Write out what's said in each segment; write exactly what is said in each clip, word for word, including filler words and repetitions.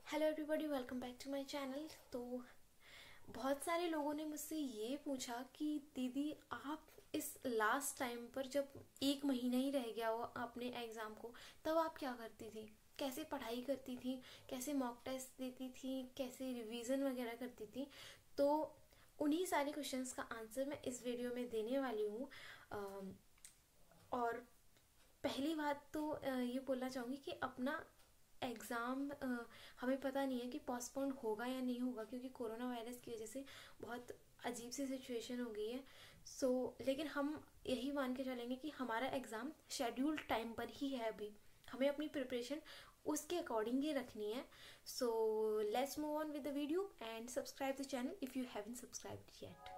Hello everybody, welcome back to my channel. तो बहुत सारे लोगों ने मुझसे ये पूछा कि दीदी आप इस लास्ट टाइम पर जब एक महीना ही रह गया हो अपने एग्ज़ाम को, तब आप क्या करती थी, कैसे पढ़ाई करती थी, कैसे मॉक टेस्ट देती थी, कैसे रिवीजन वगैरह करती थी। तो उन्हीं सारे क्वेश्चंस का आंसर मैं इस वीडियो में देने वाली हूँ। अम, और पहली बात तो अ, ये बोलना चाहूँगी कि अपना एग्ज़ाम हमें पता नहीं है कि पोस्टपोन होगा या नहीं होगा, क्योंकि कोरोना वायरस की वजह से बहुत अजीब सी सिचुएशन हो गई है। सो so, लेकिन हम यही मान के चलेंगे कि हमारा एग्ज़ाम शेड्यूल्ड टाइम पर ही है। अभी हमें अपनी प्रिपरेशन उसके अकॉर्डिंग ही रखनी है। So let's move on with the video and subscribe the channel if you haven't subscribed yet.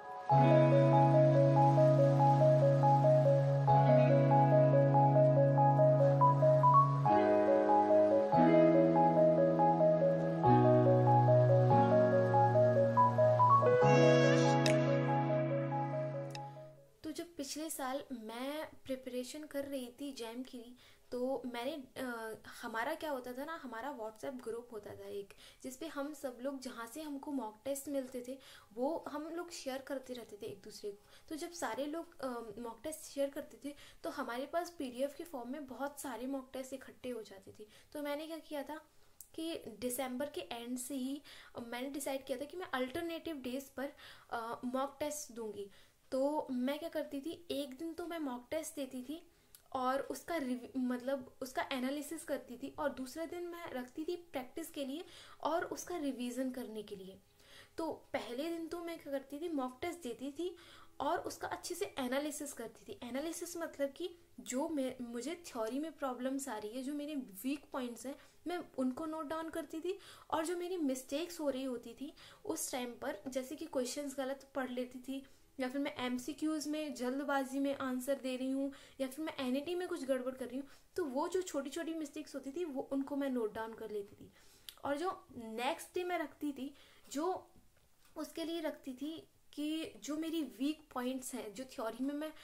तो जब पिछले साल मैं प्रिपरेशन कर रही थी जैम की, तो मैंने आ, हमारा क्या होता था ना, हमारा व्हाट्सएप ग्रुप होता था एक, जिसपे हम सब लोग जहाँ से हमको मॉक टेस्ट मिलते थे वो हम लोग शेयर करते रहते थे एक दूसरे को। तो जब सारे लोग मॉक टेस्ट शेयर करते थे तो हमारे पास पीडीएफ के फॉर्म में बहुत सारे मॉक टेस्ट इकट्ठे हो जाते थे। तो मैंने क्या किया था कि दिसंबर के एंड से ही मैंने डिसाइड किया था कि मैं अल्टरनेटिव डेज पर मॉक टेस्ट दूंगी। तो मैं क्या करती थी, एक दिन तो मैं मॉक टेस्ट देती थी और उसका रिव- मतलब उसका एनालिसिस करती थी, और दूसरे दिन मैं रखती थी प्रैक्टिस के लिए और उसका रिवीजन करने के लिए। तो पहले दिन तो मैं क्या करती थी, मॉक टेस्ट देती थी और उसका अच्छे से एनालिसिस करती थी। एनालिसिस मतलब कि जो मैं मुझे थ्योरी में प्रॉब्लम्स आ रही है, जो मेरे वीक पॉइंट्स हैं, मैं उनको नोट डाउन करती थी। और जो मेरी मिस्टेक्स हो रही होती थी उस टाइम पर, जैसे कि क्वेश्चंस गलत पढ़ लेती थी, या फिर मैं एमसीक्यूज में जल्दबाजी में आंसर दे रही हूँ, या फिर मैं एनईटी में कुछ गड़बड़ कर रही हूँ, तो वो जो छोटी छोटी मिस्टेक्स होती थी वो उनको मैं नोट डाउन कर लेती थी। और जो नेक्स्ट डे मैं रखती थी, जो उसके लिए रखती थी कि जो मेरी वीक पॉइंट्स हैं, जो थ्योरी में मैं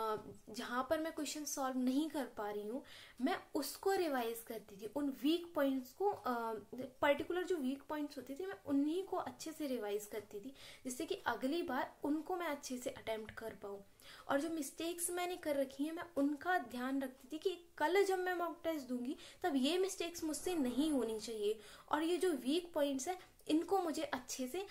जहाँ पर मैं क्वेश्चन सॉल्व नहीं कर पा रही हूँ, मैं उसको रिवाइज करती थी। उन वीक पॉइंट्स को, पर्टिकुलर जो वीक पॉइंट्स होती थी, मैं उन्हीं को अच्छे से रिवाइज करती थी, जिससे कि अगली बार उनको मैं अच्छे से अटेम्प्ट कर पाऊँ। और जो मिस्टेक्स मैंने कर रखी हैं मैं उनका ध्यान रखती थी कि कल जब मैं मॉक टेस्ट दूंगी तब ये मिस्टेक्स मुझसे नहीं होनी चाहिए, और ये जो वीक पॉइंट्स है इनको मुझे अच्छे से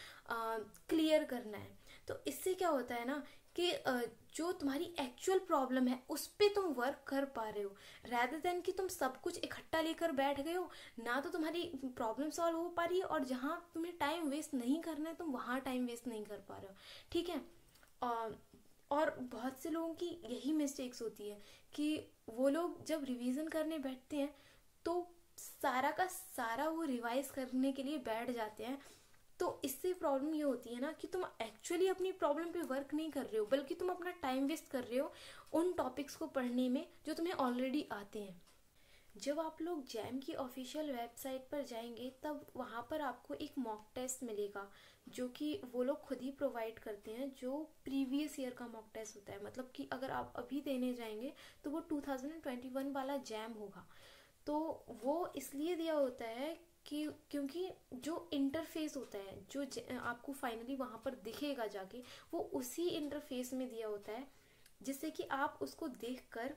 क्लियर करना है। तो इससे क्या होता है ना कि uh, जो तुम्हारी एक्चुअल प्रॉब्लम है उस पर तुम वर्क कर पा रहे हो, रैदर देन कि तुम सब कुछ इकट्ठा लेकर बैठ गए हो। ना तो तुम्हारी प्रॉब्लम सॉल्व हो पा रही है, और जहाँ तुम्हें टाइम वेस्ट नहीं करना है तुम वहाँ टाइम वेस्ट नहीं कर पा रहे हो। ठीक है। uh, और बहुत से लोगों की यही मिस्टेक्स होती है कि वो लोग जब रिवीजन करने बैठते हैं तो सारा का सारा वो रिवाइज करने के लिए बैठ जाते हैं। तो इससे प्रॉब्लम ये होती है ना कि तुम एक्चुअली अपनी प्रॉब्लम पे वर्क नहीं कर रहे हो, बल्कि तुम अपना टाइम वेस्ट कर रहे हो उन टॉपिक्स को पढ़ने में जो तुम्हें ऑलरेडी आते हैं। जब आप लोग जैम की ऑफिशियल वेबसाइट पर जाएंगे तब वहाँ पर आपको एक मॉक टेस्ट मिलेगा, जो कि वो लोग खुद ही प्रोवाइड करते हैं, जो प्रीवियस ईयर का मॉक टेस्ट होता है। मतलब कि अगर आप अभी देने जाएंगे तो वो टू थाउजेंड ट्वेंटी वन वाला जैम होगा। तो वो इसलिए दिया होता है कि क्योंकि जो इंटरफेस होता है, जो आपको फाइनली वहाँ पर दिखेगा जाके, वो उसी इंटरफेस में दिया होता है, जिससे कि आप उसको देखकर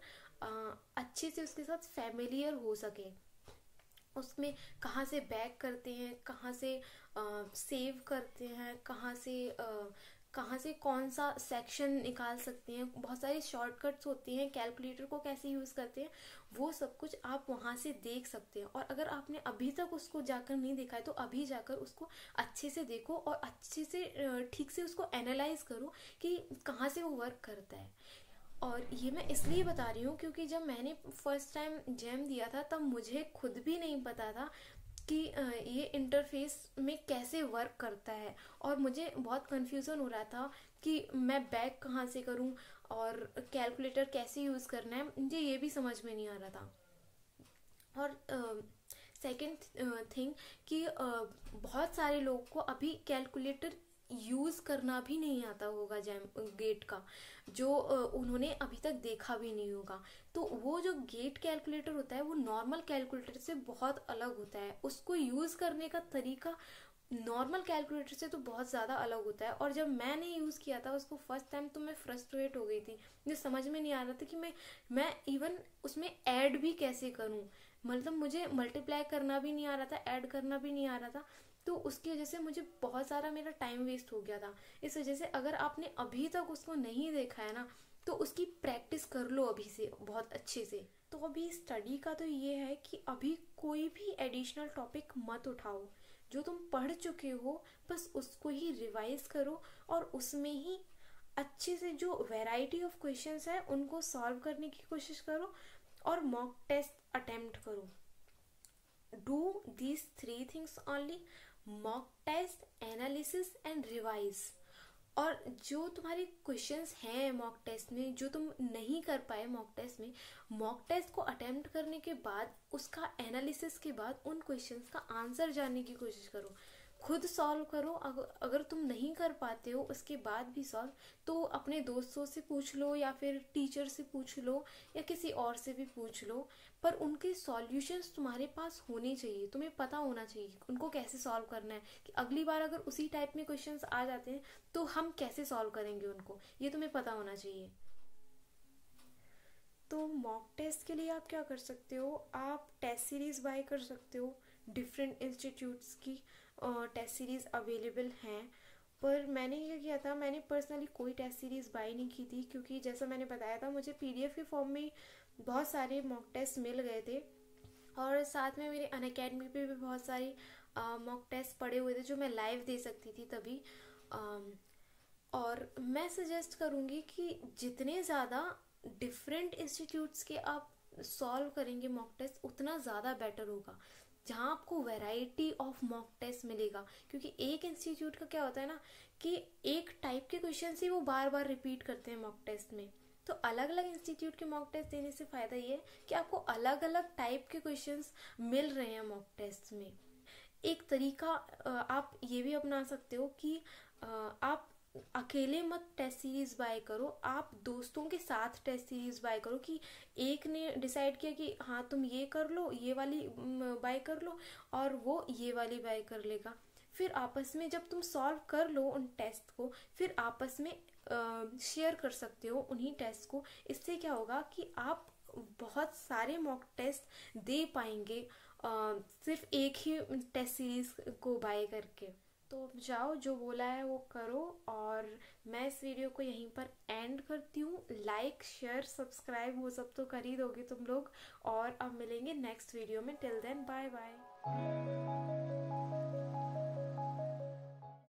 अच्छे से उसके साथ फैमिलियर हो सके। उसमें कहाँ से बैक करते हैं, कहाँ से सेव करते हैं, कहाँ से आ, कहाँ से कौन सा सेक्शन निकाल सकते हैं, बहुत सारी शॉर्टकट्स होती हैं, कैलकुलेटर को कैसे यूज़ करते हैं, वो सब कुछ आप वहाँ से देख सकते हैं। और अगर आपने अभी तक उसको जाकर नहीं देखा है तो अभी जाकर उसको अच्छे से देखो और अच्छे से ठीक से उसको एनालाइज करो कि कहाँ से वो वर्क करता है। और ये मैं इसलिए बता रही हूँ क्योंकि जब मैंने फर्स्ट टाइम जैम दिया था तब मुझे खुद भी नहीं पता था कि ये इंटरफेस में कैसे वर्क करता है, और मुझे बहुत कंफ्यूजन हो रहा था कि मैं बैक कहाँ से करूँ और कैलकुलेटर कैसे यूज़ करना है, मुझे ये भी समझ में नहीं आ रहा था। और सेकंड थिंग कि uh, बहुत सारे लोगों को अभी कैलकुलेटर यूज़ करना भी नहीं आता होगा जैम गेट का, जो उन्होंने अभी तक देखा भी नहीं होगा। तो वो जो गेट कैलकुलेटर होता है वो नॉर्मल कैलकुलेटर से बहुत अलग होता है, उसको यूज़ करने का तरीका नॉर्मल कैलकुलेटर से तो बहुत ज़्यादा अलग होता है। और जब मैंने यूज़ किया था उसको फर्स्ट टाइम तो मैं फ्रस्ट्रेट हो गई थी, मुझे समझ में नहीं आ रहा था कि मैं मैं इवन उसमें ऐड भी कैसे करूं, मतलब मुझे मल्टीप्लाई करना भी नहीं आ रहा था, ऐड करना भी नहीं आ रहा था। तो उसकी वजह से मुझे बहुत सारा मेरा टाइम वेस्ट हो गया था। इस वजह से अगर आपने अभी तक उसको नहीं देखा है ना तो उसकी प्रैक्टिस कर लो अभी से बहुत अच्छे से। तो अभी स्टडी का तो ये है कि अभी कोई भी एडिशनल टॉपिक मत उठाओ, जो तुम पढ़ चुके हो बस उसको ही रिवाइज करो और उसमें ही अच्छे से जो वैरायटी ऑफ क्वेश्चंस है उनको सॉल्व करने की कोशिश करो और मॉक टेस्ट अटेम्प्ट करो। Do these three things only, mock test, analysis and revise. और जो तुम्हारे क्वेश्चंस हैं मॉक टेस्ट में जो तुम नहीं कर पाए मॉक टेस्ट में, मॉक टेस्ट को अटेम्प्ट करने के बाद उसका एनालिसिस के बाद उन क्वेश्चंस का आंसर जानने की कोशिश करो, खुद सॉल्व करो। अगर अगर तुम नहीं कर पाते हो उसके बाद भी सॉल्व, तो अपने दोस्तों से पूछ लो या फिर टीचर से पूछ लो या किसी और से भी पूछ लो, पर उनके सॉल्यूशंस तुम्हारे पास होने चाहिए, तुम्हें पता होना चाहिए उनको कैसे सॉल्व करना है, कि अगली बार अगर उसी टाइप में क्वेश्चंस आ जाते हैं तो हम कैसे सॉल्व करेंगे उनको, ये तुम्हें पता होना चाहिए। तो मॉक टेस्ट के लिए आप क्या कर सकते हो, आप टेस्ट सीरीज बाय कर सकते हो, डिफरेंट इंस्टीट्यूट्स की टेस्ट सीरीज अवेलेबल हैं। पर मैंने क्या किया था, मैंने पर्सनली कोई टेस्ट सीरीज बाय नहीं की थी, क्योंकि जैसा मैंने बताया था मुझे पीडीएफ के फॉर्म में बहुत सारे मॉक टेस्ट मिल गए थे और साथ में मेरे अनअकैडमी पे भी बहुत सारे मॉक टेस्ट पड़े हुए थे जो मैं लाइव दे सकती थी तभी। और मैं सजेस्ट करूँगी कि जितने ज़्यादा डिफरेंट इंस्टीट्यूट्स के आप सॉल्व करेंगे मॉक टेस्ट उतना ज़्यादा बेटर होगा, जहाँ आपको वैरायटी ऑफ मॉक टेस्ट मिलेगा। क्योंकि एक इंस्टीट्यूट का क्या होता है ना कि एक टाइप के क्वेश्चन ही वो बार बार रिपीट करते हैं मॉक टेस्ट में। तो अलग अलग इंस्टीट्यूट के मॉक टेस्ट देने से फ़ायदा ये है कि आपको अलग अलग टाइप के क्वेश्चंस मिल रहे हैं मॉक टेस्ट में। एक तरीका आप ये भी अपना सकते हो कि आप अकेले मत टेस्ट सीरीज बाय करो, आप दोस्तों के साथ टेस्ट सीरीज बाय करो, कि एक ने डिसाइड किया कि हाँ तुम ये कर लो, ये वाली बाय कर लो और वो ये वाली बाय कर लेगा। फिर आपस में जब तुम सॉल्व कर लो उन टेस्ट को, फिर आपस में शेयर कर सकते हो उन्हीं टेस्ट को। इससे क्या होगा कि आप बहुत सारे मॉक टेस्ट दे पाएंगे आ, सिर्फ एक ही टेस्ट सीरीज को बाय करके। तो जाओ, जो बोला है वो करो। और मैं इस वीडियो को यहीं पर एंड करती हूँ। लाइक शेयर सब्सक्राइब वो सब तो कर ही दोगे तुम लोग, और अब मिलेंगे नेक्स्ट वीडियो में। Till then bye bye.